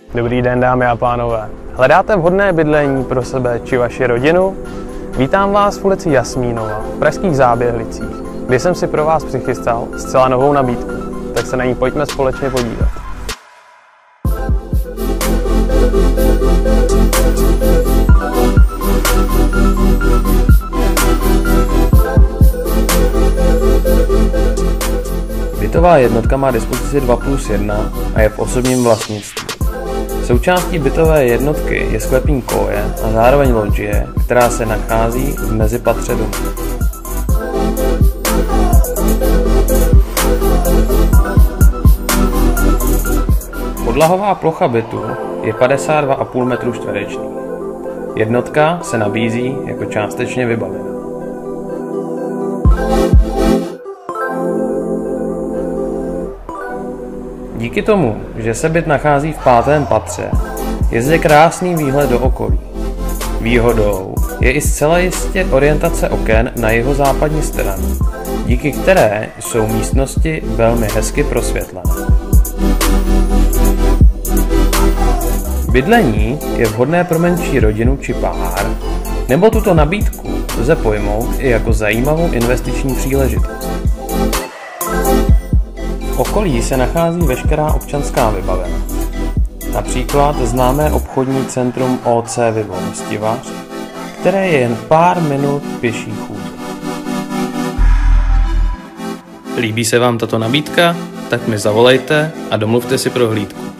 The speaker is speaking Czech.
Dobrý den, dámy a pánové. Hledáte vhodné bydlení pro sebe či vaši rodinu? Vítám vás v ulici Jasmínova v pražských Záběhlicích, kde jsem si pro vás přichystal zcela novou nabídku. Tak se na ní pojďme společně podívat. Bytová jednotka má dispozici 2+1 a je v osobním vlastnictví. Součástí bytové jednotky je sklepní koje a zároveň lodžie, která se nachází v mezipatře domu. Podlahová plocha bytu je 52,5 m². Jednotka se nabízí jako částečně vybavená. Díky tomu, že se byt nachází v 5. patře, je zde krásný výhled do okolí. Výhodou je i zcela jistě orientace oken na jihozápadní stranu, díky které jsou místnosti velmi hezky prosvětlené. Bydlení je vhodné pro menší rodinu či pár, nebo tuto nabídku lze pojmout i jako zajímavou investiční příležitost. V okolí se nachází veškerá občanská vybavenost, například známé obchodní centrum OC Vivo Hostivař, které je jen pár minut pěší chůze. Líbí se vám tato nabídka? Tak mi zavolejte a domluvte si prohlídku.